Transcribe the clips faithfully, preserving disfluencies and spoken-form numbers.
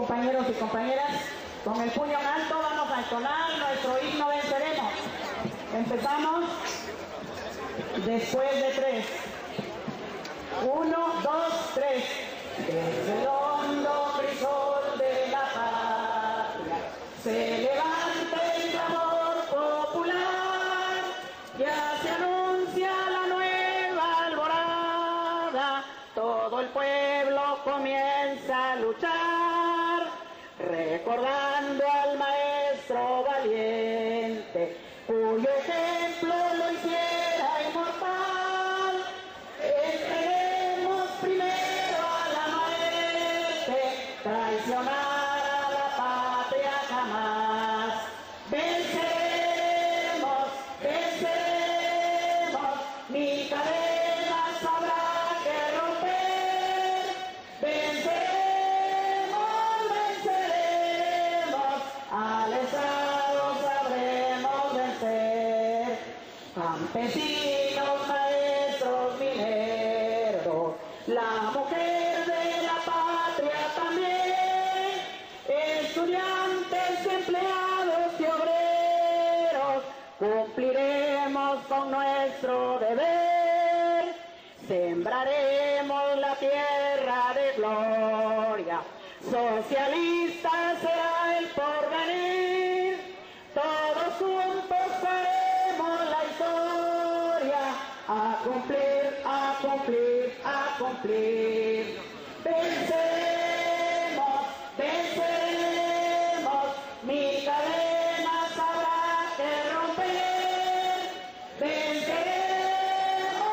compañeros y compañeras, con el puño en alto vamos a entonar nuestro himno Venceremos. Empezamos después de tres. Uno, dos, tres. Desde el hondo crisol de la patria se levanta el clamor popular, ya se anuncia la nueva alborada, todo el pueblo comienza a luchar, recordando al maestro valiente, cuyo ejemplo lo hiciera inmortal. Entreguemos primero a la muerte, traicionar a la patria jamás. Venceremos, venceremos, mi cadena habrá que romper. Venceremos, venceremos, al Estado sabremos vencer. Campesinos, maestros, mineros, la mujer de la patria también, estudiantes, empleados y obreros, cumpliremos con nuestro deber, sembraremos la tierra de gloria, socialista será el porvenir, todos juntos haremos la historia, a cumplir, a cumplir, a cumplir. Venceremos, venceremos, mi cadena habrá que romper. Venceremos,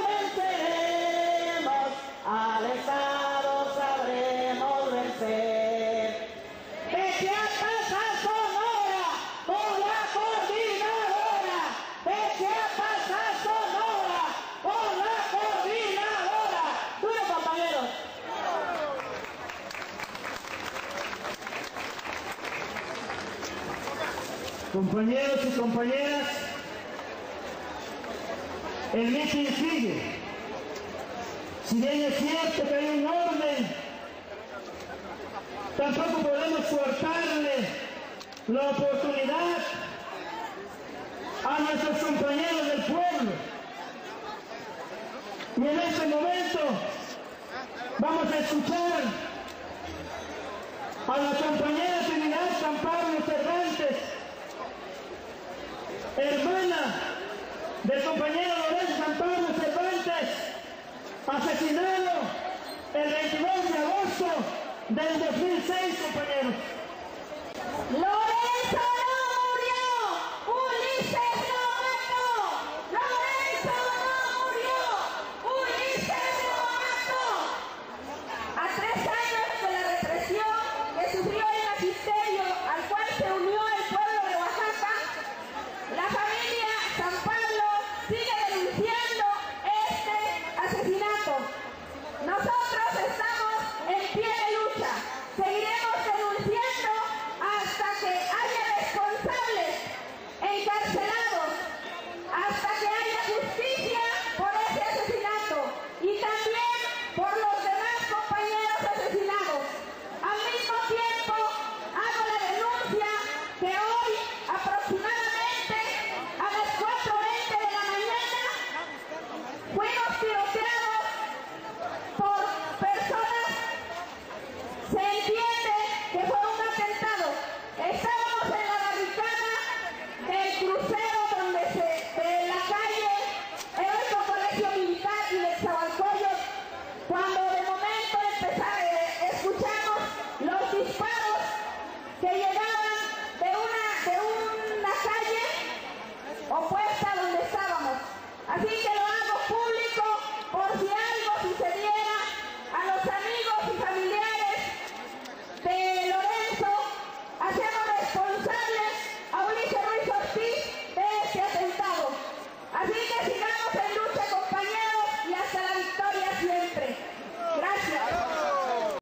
venceremos, al Estado sabremos vencer. De Chiapas a Sonora, con la coordinadora. De Chiapas a Sonora, con la coordinadora. ¡Duro, compañeros! Compañeros y compañeras, el mitin sigue. Si bien es cierto que hay un orden, tampoco podemos cortarle la oportunidad a nuestros compañeros del pueblo. Y en este momento vamos a escuchar a la compañera Trinidad Camparo Cervantes, hermana del compañero Lorenzo Camparo Cervantes, asesinado el veintidós de agosto del dos mil seis, compañeros.